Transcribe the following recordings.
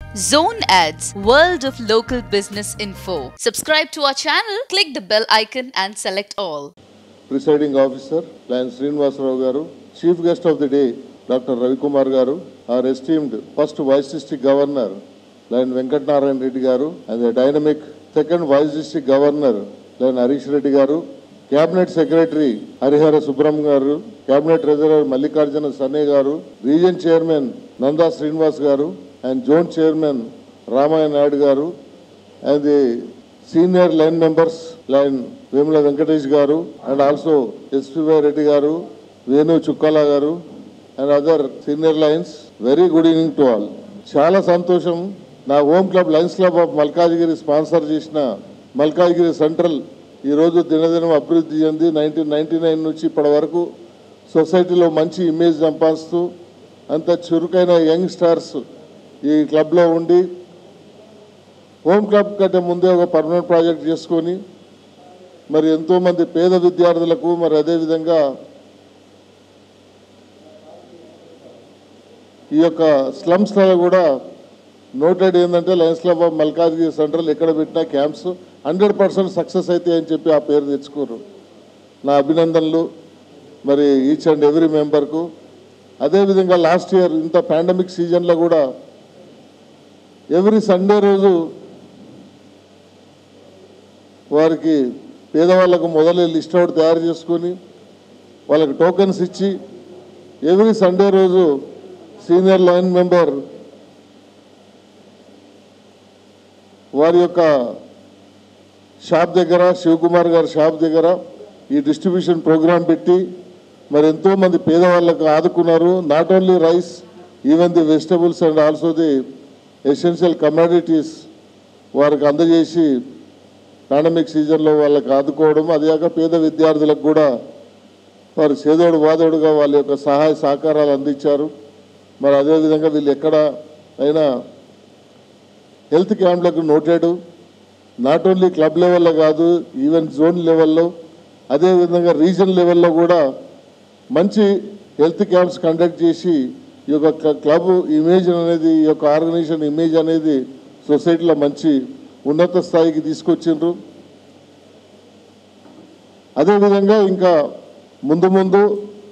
Zone Ads, World of Local Business Info. Subscribe to our channel, click the bell icon and select all. Presiding Officer, Lion Srinivasarao Garu, Chief Guest of the Day, Dr. Ravi Kumar Garu, our esteemed first Vice District Governor, Lion Venkat Narayan Reddy Garu, and the dynamic second Vice District Governor, Lion Harish Reddy Garu, Cabinet Secretary Harihara Subramanian Garu, Cabinet Treasurer Mallikarjuna Sanne Garu, Region Chairman Nanda Srinivas Garu, and Zone Chairman Ramaya Naidu Garu, and the senior line members Lion Vemula Venkatesh Garu, and also SPY Reddy Garu, Venu Chukkala Garu, and other senior lines. Very good evening to all. Chala Santosham, na home club Lions Club of Malkajgiri sponsor chesina Malkajgiri Central ఈ రోజు దినదినం అభివృద్ధి చెంది 1999 నుంచి ఇప్పటి వరకు సొసైటీలో మంచి ఇమేజ్ సంపాదిస్తూ అంత చురుకైన యంగ్ స్టార్స్ ఈ క్లబ్లో ఉండి హోమ్ క్లబ్ కంటే ముందే ఒక పర్మనెంట్ ప్రాజెక్ట్ చేసుకొని మరి ఎంతోమంది పేద విద్యార్థులకు మరి అదేవిధంగా ఈ యొక్క స్లమ్స్లలో కూడా నోటెడ్ ఏంటంటే lions club of Malkajgiri central ఎక్కడ పెట్టినా క్యాంప్స్ 100% సక్సెస్ అయితే అని చెప్పి ఆ పేరు తెచ్చుకోరు. నా అభినందనలు మరి ఈచ్ అండ్ ఎవ్రీ మెంబర్కు. అదేవిధంగా లాస్ట్ ఇయర్ ఇంత పాండమిక్ సీజన్లో కూడా ఎవ్రీ సండే రోజు వారికి పేదవాళ్ళకు మొదలు లిస్ట్ అవుట్ తయారు చేసుకొని వాళ్ళకి టోకెన్స్ ఇచ్చి ఎవ్రీ సండే రోజు సీనియర్ లైన్ మెంబర్ వారి యొక్క షాప్ దగ్గర శివకుమార్ గారి షాప్ దగ్గర ఈ డిస్ట్రిబ్యూషన్ ప్రోగ్రాం పెట్టి మరి ఎంతోమంది పేదవాళ్ళకు ఆదుకున్నారు. Not only rice, even the vegetables and also the essential commodities వారికి అందజేసి పాండమిక్ సీజన్లో వాళ్ళకి ఆదుకోవడం, అదేగాక పేద విద్యార్థులకు కూడా వారు చేదోడు వాదోడుగా వాళ్ళ యొక్క సహాయ సహకారాలు అందించారు. మరి అదేవిధంగా వీళ్ళు ఎక్కడ అయినా హెల్త్ క్యాంప్లకు నోటెడ్, నాట్ ఓన్లీ క్లబ్ లెవెల్లో కాదు, ఈవెన్ జోన్ లెవెల్లో అదేవిధంగా రీజన్ లెవెల్లో కూడా మంచి హెల్త్ క్యాంప్స్ కండక్ట్ చేసి ఈ యొక్క క్లబ్ ఇమేజ్ అనేది, ఈ యొక్క ఆర్గనైజేషన్ ఇమేజ్ అనేది సొసైటీలో మంచి ఉన్నత స్థాయికి తీసుకొచ్చిండ్రు. అదేవిధంగా ఇంకా ముందు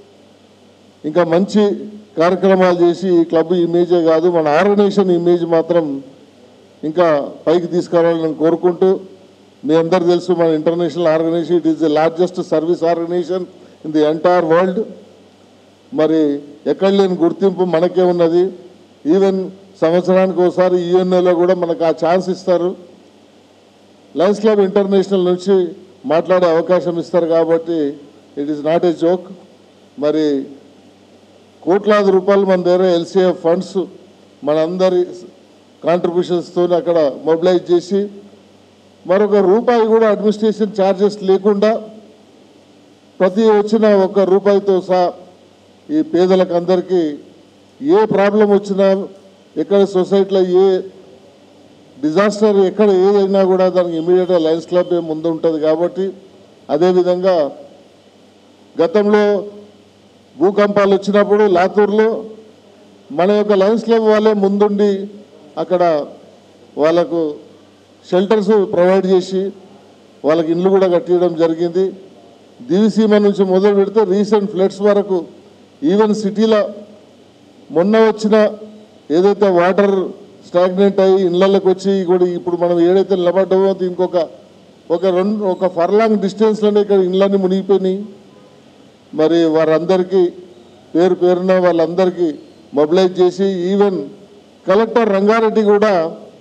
ఇంకా మంచి కార్యక్రమాలు చేసి ఈ క్లబ్ ఇమేజే కాదు మన ఆర్గనైజేషన్ ఇమేజ్ మాత్రం ఇంకా పైకి తీసుకురావాలని కోరుకుంటూ, మీ అందరు తెలుసు మన international organisation it is the largest service organisation in the entire world. మరి ఎక్కడ లేని గుర్తింపు మనకే ఉన్నది. ఈవెన్ సంవత్సరానికి ఒకసారి యుఎన్ఓలో కూడా మనకు ఆ ఛాన్స్ ఇస్తారు. లయన్స్ క్లబ్ ఇంటర్నేషనల్ నుంచి మాట్లాడే అవకాశం ఇస్తారు కాబట్టి it is not a joke. మరి కోట్లాది రూపాయలు మన దగ్గర ఎల్సీఎఫ్ ఫండ్స్ మనందరి కాంట్రిబ్యూషన్స్తో అక్కడ మొబిలైజ్ చేసి మరొక రూపాయి కూడా అడ్మినిస్ట్రేషన్ ఛార్జెస్ లేకుండా ప్రతి వచ్చిన ఒక్క రూపాయితో సహా ఈ పేదలకు అందరికీ ఏ ప్రాబ్లం వచ్చినా, ఎక్కడ సొసైటీలో ఏ డిజాస్టర్ ఎక్కడ ఏదైనా కూడా దానికి ఇమీడియట్గా లయన్స్ క్లబ్ ముందు ఉంటుంది కాబట్టి. అదేవిధంగా గతంలో భూకంపాలు వచ్చినప్పుడు లాతూర్లో మన యొక్క లయన్స్ క్లబ్ వాళ్ళే ముందుండి అక్కడ వాళ్ళకు షెల్టర్స్ ప్రొవైడ్ చేసి వాళ్ళకి ఇండ్లు కూడా కట్టియడం జరిగింది. దివిసీమ నుంచి మొదలు పెడితే రీసెంట్ ఫ్లడ్స్ వరకు ఈవెన్ సిటీలో మొన్న వచ్చిన ఏదైతే వాటర్ స్టాగ్నెంట్ అయ్యి ఇళ్ళకి వచ్చి కూడా ఇప్పుడు మనం ఏదైతే నిలబడ్డామో ఒక ఫర్లాంగ్ డిస్టెన్స్లోనే ఇక్కడ ఇళ్ళన్నీ మునిగిపోయినాయి. మరి వారందరికీ పేరున వాళ్ళందరికీ మొబిలైజ్ చేసి ఈవెన్ కలెక్టర్ రంగారెడ్డి కూడా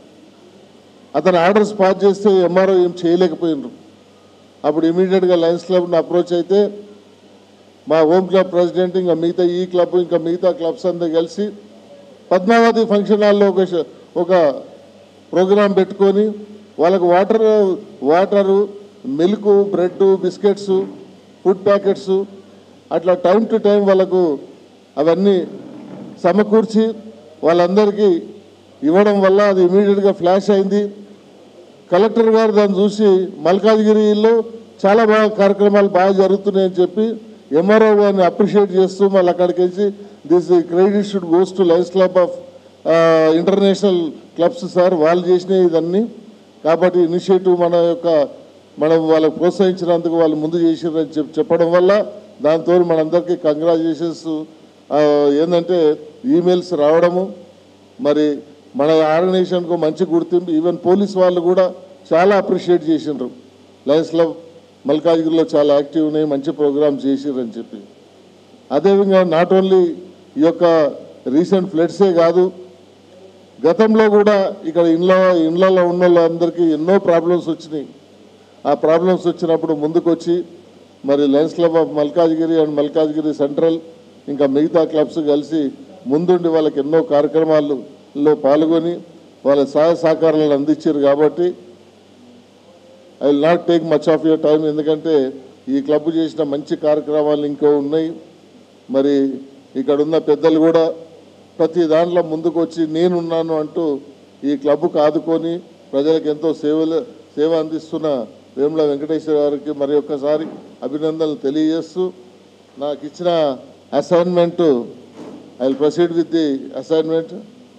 అతను ఆర్డర్స్ పాస్ చేస్తే ఎంఆర్ఓ ఏం చేయలేకపోయినారు. అప్పుడు ఇమీడియట్గా లయన్స్ క్లబ్ని అప్రోచ్ అయితే మా హోమ్ క్లబ్ ప్రెసిడెంట్ ఇంకా మిగతా ఈ క్లబ్ ఇంకా మిగతా క్లబ్స్ అందరూ కలిసి పద్మావతి ఫంక్షన్ హాల్లో ఒక ప్రోగ్రాం పెట్టుకొని వాళ్ళకు water milk, bread, biscuits, food packets అట్లా టైం టు టైం వాళ్ళకు అవన్నీ సమకూర్చి వాళ్ళందరికీ ఇవ్వడం వల్ల అది ఇమీడియట్గా ఫ్లాష్ అయింది. కలెక్టర్ గారు దాన్ని చూసి మల్కాజ్గిరిలో చాలా కార్యక్రమాలు బాగా జరుగుతున్నాయని చెప్పి ఎంఆర్ఓ గారిని అప్రిషియేట్ చేస్తూ మళ్ళీ అక్కడికి వచ్చి this credit should goes to lions club of international clubs sir, వాళ్ళు చేసినవి ఇదన్నీ. కాబట్టి ఇనిషియేటివ్ మనం వాళ్ళకి ప్రోత్సహించినందుకు వాళ్ళు ముందు చేసిరని చెప్పడం వల్ల దాంతో మనందరికీ కంగ్రాచులేషన్స్. ఏంటంటే ఈమెయిల్స్ రావడము, మరి మన ఆర్గనైజేషన్కు మంచి గుర్తింపు. ఈవెన్ పోలీస్ వాళ్ళు కూడా చాలా అప్రిషియేట్ చేసిండ్రు. లయన్స్ క్లబ్ మల్కాజ్గిరిలో చాలా యాక్టివ్ ఉన్నాయి, మంచి ప్రోగ్రామ్స్ చేసిరని చెప్పి. అదేవిధంగా నాట్ ఓన్లీ ఈ యొక్క రీసెంట్ ఫ్లడ్సే కాదు, గతంలో కూడా ఇక్కడ ఇళ్ళలో ఉన్న వాళ్ళందరికీ ఎన్నో ప్రాబ్లమ్స్ వచ్చినాయి. ఆ ప్రాబ్లమ్స్ వచ్చినప్పుడు ముందుకు వచ్చి మరి lions club of Malkajgiri and Malkajgiri central ఇంకా మిగతా క్లబ్స్ కలిసి ముందుండి వాళ్ళకి ఎన్నో కార్యక్రమాల్లో పాల్గొని వాళ్ళ సహాయ సహకారాలను అందించారు. కాబట్టి I will not take much of your time, ఎందుకంటే ఈ క్లబ్ చేసిన మంచి కార్యక్రమాలు ఇంకో ఉన్నాయి. మరి ఇక్కడ ఉన్న పెద్దలు కూడా ప్రతి దాంట్లో ముందుకు వచ్చి నేనున్నాను అంటూ ఈ క్లబ్కు ఆదుకొని ప్రజలకు ఎంతో సేవ అందిస్తున్న వేముల వెంకటేశ్వర గారికి మరి ఒక్కసారి అభినందనలు తెలియజేస్తూ, నాకు ఇచ్చిన assignment I will proceed with the assignment.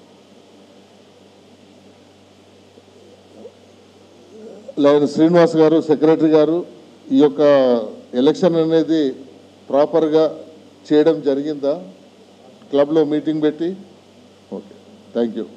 Lion Srinivas garu, secretary గారు, ఈ యొక్క ఎలక్షన్ అనేది ప్రాపర్గా చేయడం జరిగిందా క్లబ్లో మీటింగ్ పెట్టి? Okay, thank you.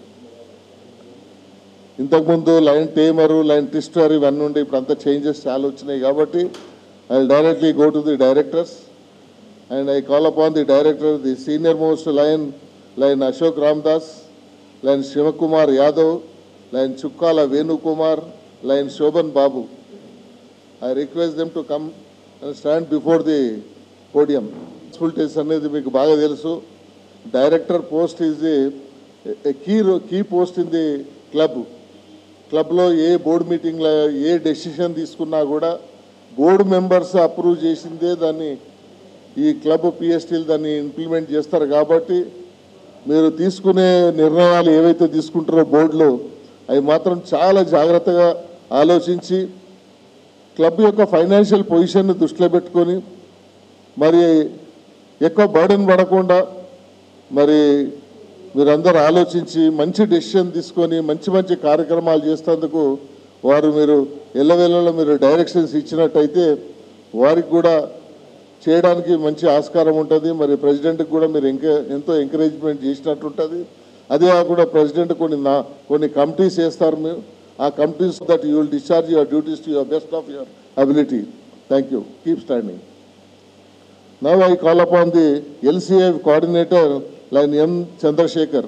ఇంతకుముందు లైన్ టేమరు, లైన్ ట్విస్టర్ ఇవన్నీ ఉండే, ఇప్పుడు అంతా చేంజెస్ చాలా వచ్చినాయి. కాబట్టి I will directly go to the directors and I call upon the director, the senior most lion Ashok Ramdas, lion Shivakumar Yadav, lion Chukkala Venukumar, lion Shobhan Babu. I request them to come and stand before the podium. Responsibilities అనేది మీకు బాగా తెలుసు. Director post is a key post in the క్లబ్లో a board మీటింగ్లో ఏ decision తీసుకున్నా కూడా board members approve చేసిందే దాన్ని ఈ క్లబ్ పిఎస్టీలు దాన్ని ఇంప్లిమెంట్ చేస్తారు. కాబట్టి మీరు తీసుకునే నిర్ణయాలు ఏవైతే తీసుకుంటారో బోర్డులో అవి మాత్రం చాలా జాగ్రత్తగా ఆలోచించి క్లబ్ యొక్క ఫైనాన్షియల్ పొజిషన్ని దృష్టిలో పెట్టుకొని మరి ఎక్కువ బర్డెన్ పడకుండా మరి మీరందరూ ఆలోచించి మంచి డెసిషన్ తీసుకొని మంచి కార్యక్రమాలు చేసేందుకు మీరు ఎల్లవేళలో మీరు డైరెక్షన్స్ ఇచ్చినట్టయితే వారికి కూడా చేయడానికి మంచి ఆస్కారం ఉంటుంది. మరి ప్రెసిడెంట్కి కూడా మీరు ఎంతో ఎంకరేజ్మెంట్ చేసినట్టు ఉంటుంది. అదే కాకుండా ప్రెసిడెంట్ కొన్ని కమిటీస్ వేస్తారు. మీరు ఆ committees that you will discharge your duties to your best of your ability. Thank you. Keep standing. Now I call upon the LCA coordinator, line M. Chandrasekhar.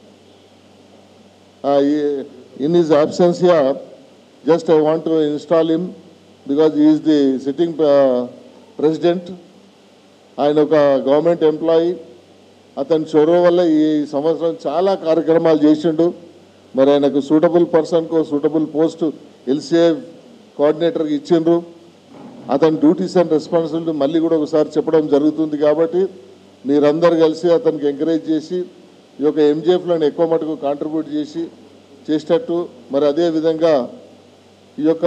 In his absence here, just I want to install him because he is the sitting president. ఆయన ఒక government employee. అతని చొరవ వల్ల ఈ సంవత్సరం చాలా కార్యక్రమాలు చేసిండు. మరి ఆయనకు సూటబుల్ పర్సన్కు సూటబుల్ పోస్ట్ LCA కోఆర్డినేటర్కి ఇచ్చిండ్రు. అతని డ్యూటీస్ అండ్ రెస్పాన్సిబిలిటీ మళ్ళీ కూడా ఒకసారి చెప్పడం జరుగుతుంది. కాబట్టి మీరందరూ కలిసి అతనికి ఎంకరేజ్ చేసి ఈ యొక్క MJFలను ఎక్కువ మటుకు కాంట్రిబ్యూట్ చేసేటట్టు, మరి అదేవిధంగా ఈ యొక్క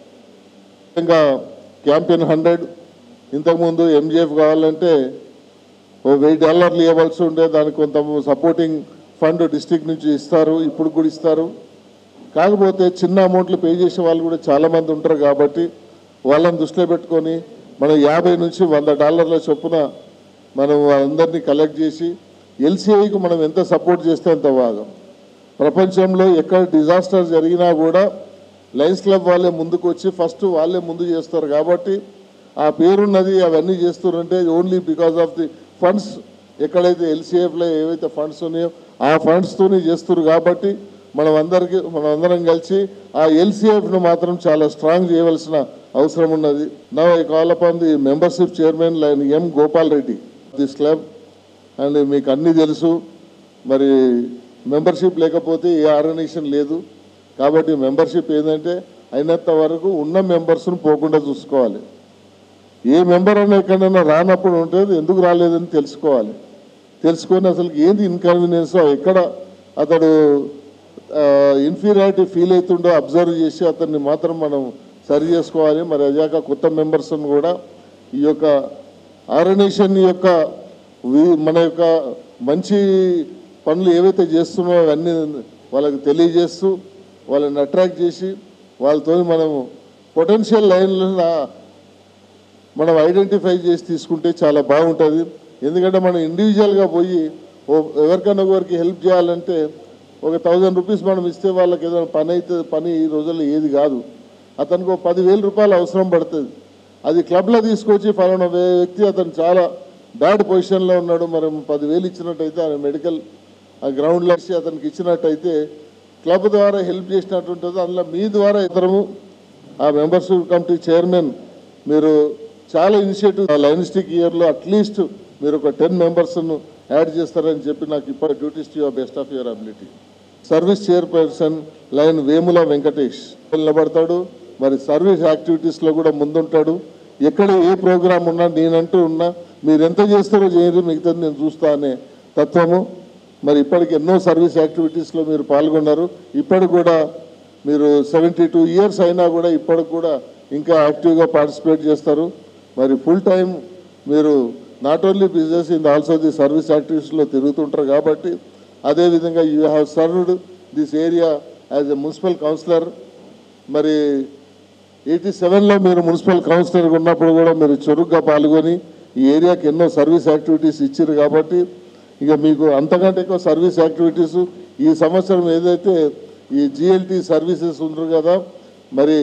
క్యాంపెయిన్ 100 ఇంతకుముందు MJF కావాలంటే $1000 ఇవ్వాల్సి ఉండే, దానికి కొంత సపోర్టింగ్ ఫండ్ డిస్ట్రిక్ట్ నుంచి ఇస్తారు, ఇప్పుడు కూడా ఇస్తారు. కాకపోతే చిన్న అమౌంట్లు పే చేసే వాళ్ళు కూడా చాలామంది ఉంటారు. కాబట్టి వాళ్ళని దృష్టిలో పెట్టుకొని మనం $50 నుంచి $100 చొప్పున మనం అందరినీ కలెక్ట్ చేసి LCAకు మనం ఎంత సపోర్ట్ చేస్తే అంత బాగా. ప్రపంచంలో ఎక్కడ డిజాస్టర్ జరిగినా కూడా లయన్స్ క్లబ్ వాళ్ళే ముందుకు వచ్చి ఫస్ట్ వాళ్ళే ముందు చేస్తారు. కాబట్టి ఆ పేరున్నది అవన్నీ చేస్తున్నారంటే only because of the funds. ఎక్కడైతే LCFలో ఏవైతే ఫండ్స్ ఉన్నాయో ఆ ఫండ్స్తోనే చేస్తారు. కాబట్టి మనమందరం కలిసి ఆ LCFను మాత్రం చాలా స్ట్రాంగ్ చేయవలసిన అవసరం ఉన్నది. Now I call upon the membership chairman lion M. Gopal Reddy this club. And మీకు అన్నీ తెలుసు, మరి మెంబర్షిప్ లేకపోతే ఏ ఆర్గనైజేషన్ లేదు. కాబట్టి మెంబర్షిప్ ఏంటంటే అయినంత వరకు ఉన్న మెంబర్స్ను పోకుండా చూసుకోవాలి. ఏ మెంబర్ అన్న ఎక్కడైనా రానప్పుడు ఉంటుంది, ఎందుకు రాలేదని తెలుసుకొని అసలు ఏంది ఇన్కన్వీనియన్స్, ఎక్కడ అతడు ఇన్ఫీరియారిటీ ఫీల్ అవుతుండో అబ్జర్వ్ చేసి అతన్ని మాత్రం మనం సరి చేసుకోవాలి. మరి అదాక కొత్త మెంబర్స్ను కూడా ఈ యొక్క ఆర్గనైజేషన్ యొక్క మన యొక్క మంచి పనులు ఏవైతే చేస్తున్నామో అవన్నీ వాళ్ళకి తెలియజేస్తూ వాళ్ళని అట్రాక్ట్ చేసి వాళ్ళతో మనము పొటెన్షియల్ లైన్లను మనం ఐడెంటిఫై చేసి తీసుకుంటే చాలా బాగుంటుంది. ఎందుకంటే మనం ఇండివిజువల్గా పోయి ఎవరికైనా ఒకరికి హెల్ప్ చేయాలంటే ఒక 1000 రూపీస్ మనం ఇస్తే వాళ్ళకి ఏదైనా పని అయితే పని ఈ రోజుల్లో ఏది కాదు. అతనికి ఒక 10,000 రూపాయలు అవసరం పడుతుంది. అది క్లబ్లో తీసుకొచ్చి ఫలానా వ్యక్తి అతను చాలా బ్యాడ్ పొజిషన్లో ఉన్నాడు, మనం 10,000 ఇచ్చినట్టయితే ఆయన మెడికల్ ఆ గ్రౌండ్లో ఇచ్చి అతనికి ఇచ్చినట్టయితే క్లబ్ ద్వారా హెల్ప్ చేసినట్టు ఉంటుంది. అందులో మీ ద్వారా ఇతరము ఆ మెంబర్షిప్ కమిటీ చైర్మన్ మీరు చాలా ఇనిషియేటివ్ లైనిస్టిక్ ఇయర్లో అట్లీస్ట్ మీరు ఒక 10 మెంబర్స్ను యాడ్ చేస్తారని చెప్పి నాకు ఇప్పుడు duties to your best of your ability. Service chairperson lion Vemula Venkatesh నిలబడతాడు. మరి సర్వీస్ యాక్టివిటీస్లో కూడా ముందుంటాడు. ఎక్కడ ఏ ప్రోగ్రాం ఉన్నా నేనంటూ ఉన్నా మీరు ఎంత చేస్తారో చేయరు, మిగతాది నేను చూస్తా అనే తత్వము. మరి ఇప్పటికి ఎన్నో సర్వీస్ యాక్టివిటీస్లో మీరు పాల్గొన్నారు. ఇప్పటికి కూడా మీరు 72 ఇయర్స్ అయినా కూడా ఇప్పటికి కూడా ఇంకా యాక్టివ్గా పార్టిసిపేట్ చేస్తారు. మరి ఫుల్ టైం మీరు not only business in also the service యాక్టివిటీస్లో తిరుగుతుంటారు. కాబట్టి అదేవిధంగా you have served this area as a municipal councillor. మరి 87లో మీరు మున్సిపల్ కౌన్సిలర్గా ఉన్నప్పుడు కూడా మీరు చురుగ్గా పాల్గొని ఈ ఏరియాకి ఎన్నో సర్వీస్ యాక్టివిటీస్ ఇచ్చారు. కాబట్టి ఇక మీకు అంతకంటే ఎక్కువ సర్వీస్ యాక్టివిటీస్ ఈ సంవత్సరం ఏదైతే ఈ జిఎల్టీ సర్వీసెస్ ఉన్నారు కదా, మరి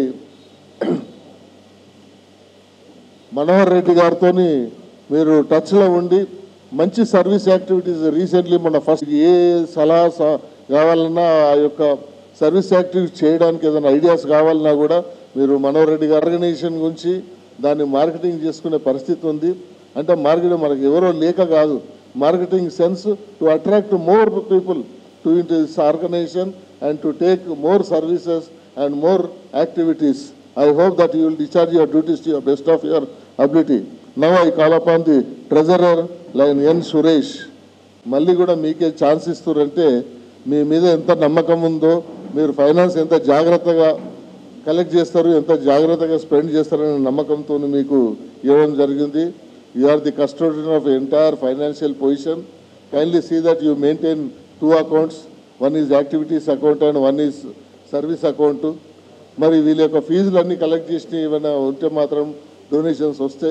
మనోహర్ రెడ్డి గారితో మీరు టచ్లో ఉండి మంచి సర్వీస్ యాక్టివిటీస్ రీసెంట్లీ మన ఫస్ట్ ఏ సలహా కావాలన్నా ఆ యొక్క సర్వీస్ యాక్టివిటీస్ చేయడానికి ఏదైనా ఐడియాస్ కావాలన్నా కూడా మీరు మనోహర్ రెడ్డి గారి ఆర్గనైజేషన్ గురించి దాన్ని మార్కెటింగ్ చేసుకునే పరిస్థితి ఉంది. అంటే మార్కెటింగ్ మనకు ఎవరో లేక కాదు, marketing sense to attract more people to into this organisation and to take more services and more activities. I hope that you will discharge your duties to your best of your ability. Now I call upon the treasurer line N. Suresh. మళ్ళీ కూడా మీకే chance ఇస్తారంటే మీ మీద ఎంత నమ్మకం ఉందో, మీరు finance ఎంత జాగ్రత్తగా కలెక్ట్ చేస్తారు, ఎంత జాగ్రత్తగా స్పెండ్ చేస్తారనే నమ్మకంతో మీకు ఇవ్వడం జరిగింది. You are the custodian of entire financial position. Kindly see that you maintain 2 accounts. One is activities account and one is service account. మరి వీళ్ళ యొక్క ఫీజులు అన్నీ కలెక్ట్ చేసి ఏమైనా ఉంటే మాత్రం డొనేషన్స్ వస్తే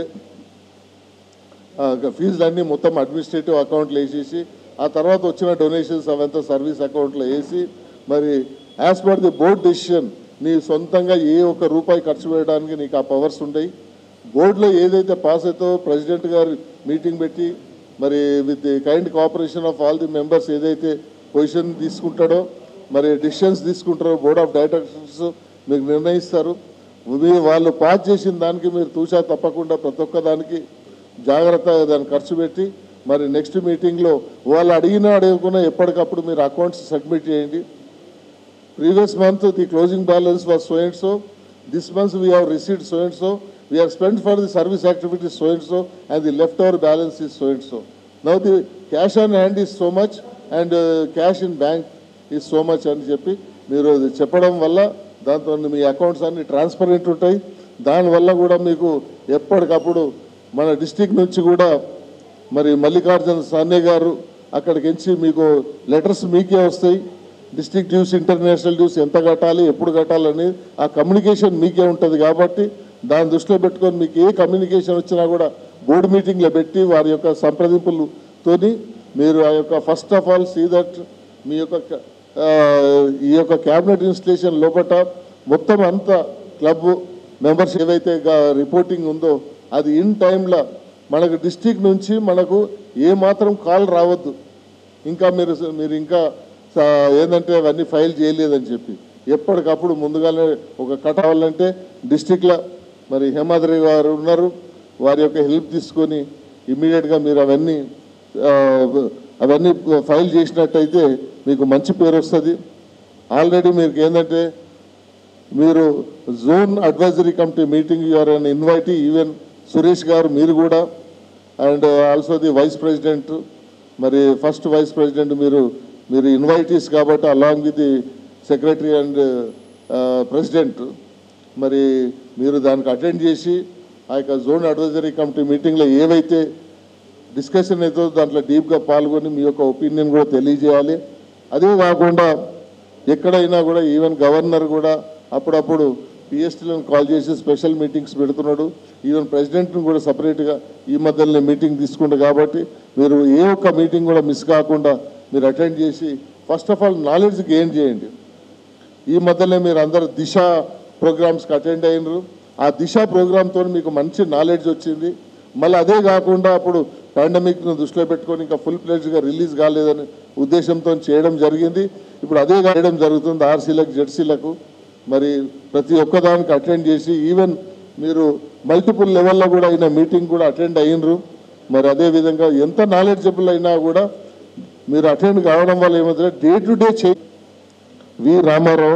ఫీజులు అన్నీ మొత్తం అడ్మినిస్ట్రేటివ్ అకౌంట్లో వేసేసి ఆ తర్వాత వచ్చిన డొనేషన్స్ అవంతా సర్వీస్ అకౌంట్లో వేసి మరి as per the board decision నీ సొంతంగా ఏ ఒక్క రూపాయి ఖర్చు పెట్టడానికి నీకు ఆ పవర్స్ ఉండయి. బోర్డులో ఏదైతే పాస్ అవుతో ప్రెసిడెంట్ గారు మీటింగ్ పెట్టి మరి with the kind cooperation of all the members ఏదైతే పొజిషన్ తీసుకుంటాడో మరి డిసిషన్స్ తీసుకుంటారో బోర్డ్ ఆఫ్ డైరెక్టర్స్ మీకు నిర్ణయిస్తారు. వాళ్ళు పాస్ చేసిన దానికి మీరు తూచా తప్పకుండా ప్రతి ఒక్క దానికి జాగ్రత్తగా దాన్ని ఖర్చు పెట్టి మరి నెక్స్ట్ మీటింగ్లో వాళ్ళు అడగకుండా ఎప్పటికప్పుడు మీరు అకౌంట్స్ సబ్మిట్ చేయండి. Previous month the closing balance was so and so, this month we have received so and so, we have spend for the service activities so and so and the left over balance is so and so. Now the cash on hand is so much and cash in bank is so much అని చెప్పి మీరు చెప్పడం వల్ల దాంతో మీ accounts అన్ని transparent ఉంటాయి. దానివల్ల కూడా మీకు ఎప్పటికప్పుడు మన డిస్టిక్ నుంచి కూడా మరి మల్లికార్జున సాన్నే గారు అక్కడికి ఎంచి మీకు లెటర్స్ మీకే వస్తాయి. డిస్టిక్ డ్యూస్, ఇంటర్నేషనల్ డ్యూస్ ఎంత కట్టాలి, ఎప్పుడు కట్టాలని ఆ కమ్యూనికేషన్ మీకే ఉంటుంది. కాబట్టి దాన్ని దృష్టిలో పెట్టుకొని మీకు ఏ కమ్యూనికేషన్ వచ్చినా కూడా బోర్డు మీటింగ్లో పెట్టి వారి యొక్క సంప్రదింపులతోని మీరు ఆ యొక్క first of all see that మీ యొక్క ఈ యొక్క క్యాబినెట్ ఇన్స్టిట్యూషన్ లోపల మొత్తం అంతా క్లబ్ మెంబర్స్ ఏవైతే రిపోర్టింగ్ ఉందో అది ఇన్ టైంలో మనకు డిస్టిక్ నుంచి మనకు ఏమాత్రం కాల్ రావద్దు. ఇంకా మీరు ఇంకా ఏంటంటే అవన్నీ ఫైల్ చేయలేదని చెప్పి ఎప్పటికప్పుడు ముందుగానే ఒక కట్ అవ్వాలంటే డిస్టిక్లో మరి హేమాద్రి గారు ఉన్నారు, వారి యొక్క హెల్ప్ తీసుకొని ఇమ్మీడియట్గా మీరు అవన్నీ ఫైల్ చేసినట్టయితే మీకు మంచి పేరు వస్తుంది. ఆల్రెడీ మీకు ఏంటంటే మీరు zone advisory committee meeting you are an invitee, even Suresh garu మీరు కూడా and also the vice president, మరి ఫస్ట్ వైస్ ప్రెసిడెంట్ మీరు ఇన్వైటీస్ కాబట్టి along with the secretary and president మరి మీరు దానికి అటెండ్ చేసి ఆ యొక్క జోన్ అడ్వైజరీ కమిటీ మీటింగ్లో ఏవైతే డిస్కషన్ అయితే దాంట్లో డీప్గా పాల్గొని మీ యొక్క ఒపీనియన్ కూడా తెలియజేయాలి. అదే కాకుండా ఎక్కడైనా కూడా ఈవెన్ గవర్నర్ కూడా అప్పుడప్పుడు పిఎస్టీలను కాల్ చేసి స్పెషల్ మీటింగ్స్ పెడుతున్నాడు. ఈవెన్ ప్రెసిడెంట్ని కూడా సపరేట్గా ఈ మధ్యలోనే మీటింగ్ తీసుకుంటారు. కాబట్టి మీరు ఏ ఒక్క మీటింగ్ కూడా మిస్ కాకుండా మీరు అటెండ్ చేసి first of all knowledge gain చేయండి. ఈ మధ్యలో మీరు అందరు దిశ ప్రోగ్రామ్స్కి అటెండ్ అయినరు. ఆ దిశ ప్రోగ్రామ్తో మీకు మంచి నాలెడ్జ్ వచ్చింది. మళ్ళీ అదే కాకుండా అప్పుడు పాండమిక్ను దృష్టిలో పెట్టుకొని ఇంకా ఫుల్ ప్లేజ్గా రిలీజ్ కాలేదని ఉద్దేశంతో చేయడం జరిగింది. ఇప్పుడు అదే చేయడం జరుగుతుంది ఆర్సీలకు జెడ్సీలకు. మరి ప్రతి ఒక్కదానికి అటెండ్ చేసి ఈవెన్ మీరు మల్టిపుల్ లెవెల్లో కూడా అయిన మీటింగ్ కూడా అటెండ్ అయినరు. మరి అదేవిధంగా ఎంత నాలెడ్జబుల్ అయినా కూడా మీరు అటెండ్ కావడం వల్ల ఏమవుతుంది, day to day V Ramarao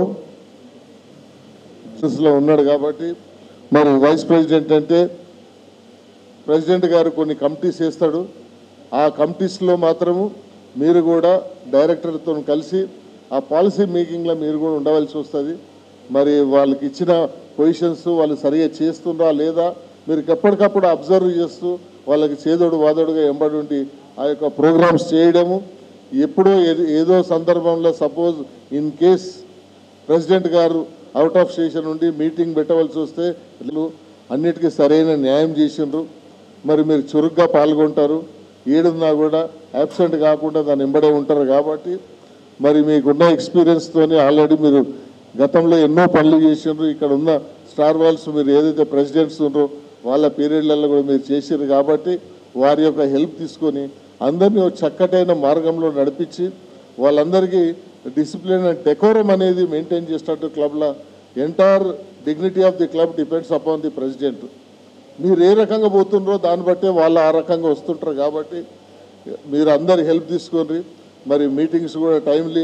లో ఉన్నాడు. కాబట్టి మరి వైస్ ప్రెసిడెంట్ అంటే ప్రెసిడెంట్ గారు కొన్ని కమిటీస్ వేస్తాడు. ఆ కమిటీస్లో మాత్రము మీరు కూడా డైరెక్టర్తో కలిసి ఆ పాలసీ మేకింగ్లో మీరు కూడా ఉండవలసి వస్తుంది. మరి వాళ్ళకి ఇచ్చిన పొజిషన్స్ వాళ్ళు సరిగా చేస్తుందా లేదా మీరు ఎప్పటికప్పుడు అబ్జర్వ్ చేస్తూ వాళ్ళకి చేదోడు వాదోడుగా ఎంబడి ఉండి ఆ యొక్క ప్రోగ్రామ్స్ చేయడము. ఎప్పుడో ఏదో సందర్భంలో సపోజ్ ఇన్ కేస్ ప్రెసిడెంట్ గారు అవుట్ ఆఫ్ స్టేషన్ ఉండి మీటింగ్ పెట్టవలసి వస్తే అన్నిటికీ సరైన న్యాయం చేసిండ్రు. మరి మీరు చురుగ్గా పాల్గొంటారు. ఏడున్నా కూడా యాబ్సెంట్ కాకుండా దాన్ని ఎంబడే ఉంటారు. కాబట్టి మరి మీకున్న ఎక్స్పీరియన్స్తోనే ఆల్రెడీ మీరు గతంలో ఎన్నో పనులు చేసిండ్రు. ఇక్కడ ఉన్న స్టార్ వాల్స్ మీరు ఏదైతే ప్రెసిడెంట్స్ ఉన్నారో వాళ్ళ పీరియడ్లలో కూడా మీరు చేసారు. కాబట్టి వారి యొక్క హెల్ప్ తీసుకొని అందరినీ ఒక చక్కటైన మార్గంలో నడిపించి వాళ్ళందరికీ డిసిప్లిన్ అండ్ డెకోరం అనేది మెయింటైన్ చేసినట్టు క్లబ్లో entire dignity of the club depends upon the president. మీరు ఏ రకంగా పోతుండ్రో దాన్ని బట్టే వాళ్ళు ఆ రకంగా వస్తుంటారు. కాబట్టి మీరు అందరి హెల్ప్ తీసుకోండి. మరి మీటింగ్స్ కూడా టైమ్లీ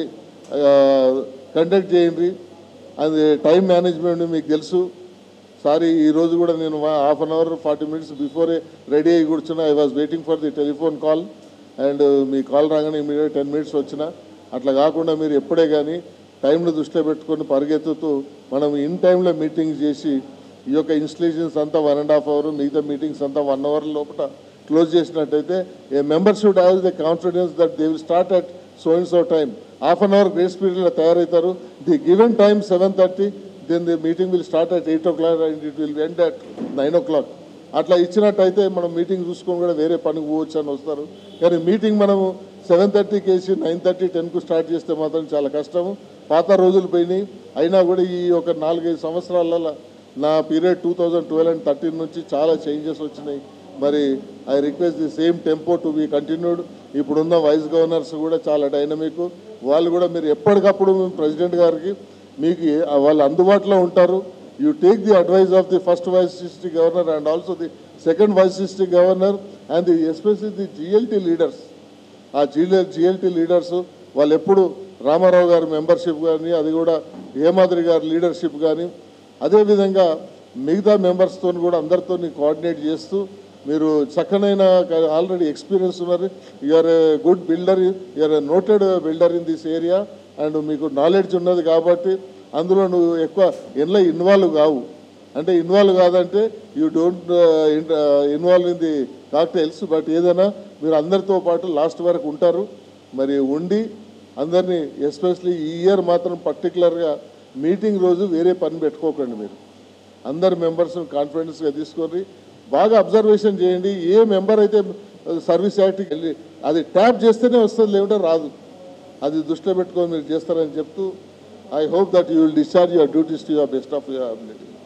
కండక్ట్ చేయండి. అది టైం మేనేజ్మెంట్ మీకు తెలుసు. సారీ ఈరోజు కూడా నేను హాఫ్ అన్ అవర్ 40 minutes బిఫోరే రెడీ అయ్యి కూర్చున్నా. I was waiting for the telephone call and మీ కాల్ రాగానే ఇమీడియట్ 10 minutes వచ్చిన. అట్లా కాకుండా మీరు ఎప్పుడే కానీ టైంను దృష్టిలో పెట్టుకొని పరిగెత్తుతూ మనం ఇన్ టైంలో మీటింగ్స్ చేసి ఈ యొక్క ఇన్స్టలేషన్స్ అంతా 1.5 hour మిగతా మీటింగ్స్ అంతా 1 hour లోపల క్లోజ్ చేసినట్టయితే a member should have the confidence that they will start at so and so time. Half an hour grace పీరియడ్లో తయారవుతారు. The given time 7:30, then the meeting will start at 8 o'clock and it will end at 9 o'clock. అట్లా ఇచ్చినట్టయితే మనం meeting చూసుకొని కూడా వేరే పనికి పోవచ్చు అని వస్తారు. కానీ మీటింగ్ మనము 7:30కి వేసి 9:30, 10కు స్టార్ట్ చేస్తే మాత్రం చాలా కష్టము. పాత రోజులు పోయినాయి. అయినా కూడా ఈ ఒక 4-5 సంవత్సరాలలో నా పీరియడ్ 2012 and 13 నుంచి చాలా చేంజెస్ వచ్చినాయి. మరి I request the same tempo to be continued. ఇప్పుడున్న వైస్ గవర్నర్స్ కూడా చాలా డైనమిక్. వాళ్ళు కూడా మీరు ఎప్పటికప్పుడు ప్రెసిడెంట్ గారికి మీకు వాళ్ళు అందుబాటులో ఉంటారు. You take the advice of the first vice district governor and also the second vice district governor and the especially the GLT leaders. ఆ జిఎల్టీ లీడర్స్ వాళ్ళు ఎప్పుడు రామారావు గారి మెంబర్షిప్ కానీ, అది కూడా హేమాద్రి గారి లీడర్షిప్ కానీ, అదేవిధంగా మిగతా మెంబర్స్తో కూడా అందరితో కోఆర్డినేట్ చేస్తూ మీరు చక్కనైన ఆల్రెడీ ఎక్స్పీరియన్స్ ఉన్నారు. You're a good builder, you're a noted builder in this area and మీకు నాలెడ్జ్ ఉన్నది. కాబట్టి అందులో నువ్వు ఎక్కువ ఎన్లో ఇన్వాల్వ్ కావు. అంటే ఇన్వాల్వ్ కాదంటే you don't involve in the cocktails. But ఏదైనా మీరు అందరితో పాటు లాస్ట్ వరకు ఉంటారు. మరి ఉండి అందరినీ ఎస్పెషలీ ఈ ఇయర్ మాత్రం పర్టికులర్గా మీటింగ్ రోజు వేరే పని పెట్టుకోకండి. మీరు అందరు మెంబర్స్ని కాన్ఫిడెన్స్గా తీసుకొని బాగా అబ్జర్వేషన్ చేయండి. ఏ మెంబర్ అయితే సర్వీస్ యాక్ట్కి వెళ్ళి అది ట్యాప్ చేస్తేనే వస్తుంది, లేకుంటే రాదు. అది దృష్టిలో పెట్టుకొని మీరు చేస్తారని చెప్తూ I hope that you will discharge your duties to your best of your ability.